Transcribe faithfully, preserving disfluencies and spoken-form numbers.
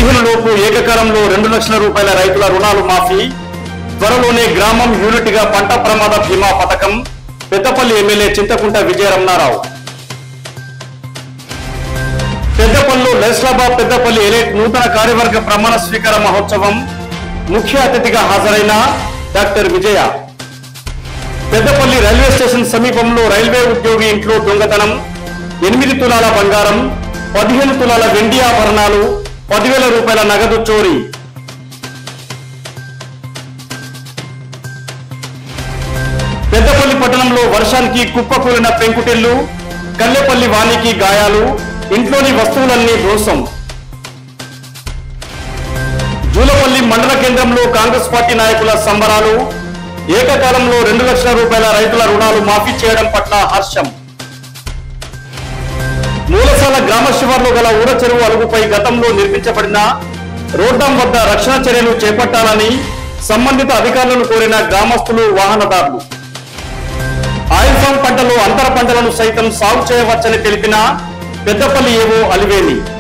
పదిహేను లోపు ఏకకాలంలో రెండు లక్షల రూపాయల రైతుల రుణాలు మాఫీ, త్వరలోనే గ్రామం యూనిట్ గా పంట ప్రమాద బీమా పథకం. పెద్దపల్లి ఎమ్మెల్యే చింతకుంట విజయరమణారావు. పెద్దపల్లి లైస్లాబాద్ పెద్దపల్లి ఎలైట్ నూతన కార్యవర్గ ప్రమాణ స్వీకార మహోత్సవం. ముఖ్య అతిథిగా హాజరైన doctor Vijaya. Peddapalli railway station సమీపంలో రైల్వే ఉద్యోగి ఇంట్లో దొంగతనం. ఎనిమిది తులాల బంగారం, పదిహేను తులాల వెండి ఆభరణాలు, పదివేల రూపాయల నగదు చోరీ. పెద్దపల్లి పట్టణంలో వర్షానికి కుప్పకూలిన పెంకుటిల్లు. కల్లెపల్లి వానికి గాయాలు, ఇంట్లోని వస్తువులన్నీ ధ్వంసం. జూలపల్లి మండల కేంద్రంలో కాంగ్రెస్ పార్టీ నాయకుల సంబరాలు. ఏకకాలంలో రెండు లక్షల రూపాయల రైతుల రుణాలు మాఫీ చేయడం పట్ల హర్షం. మూలసాల గ్రామ శివార్లో గల ఊర చెరువు అలుగుపై గతంలో నిర్మించబడిన రోడ్డం వద్ద రక్షణ చర్యలు చేపట్టాలని సంబంధిత అధికారులను కోరిన గ్రామస్తులు, వాహనదారులు. ఆయిల్ ఫామ్ పంటలో అంతర పంటలను సైతం సాగు చేయవచ్చని తెలిపిన పెద్దపల్లి ఏవో అలివేలి.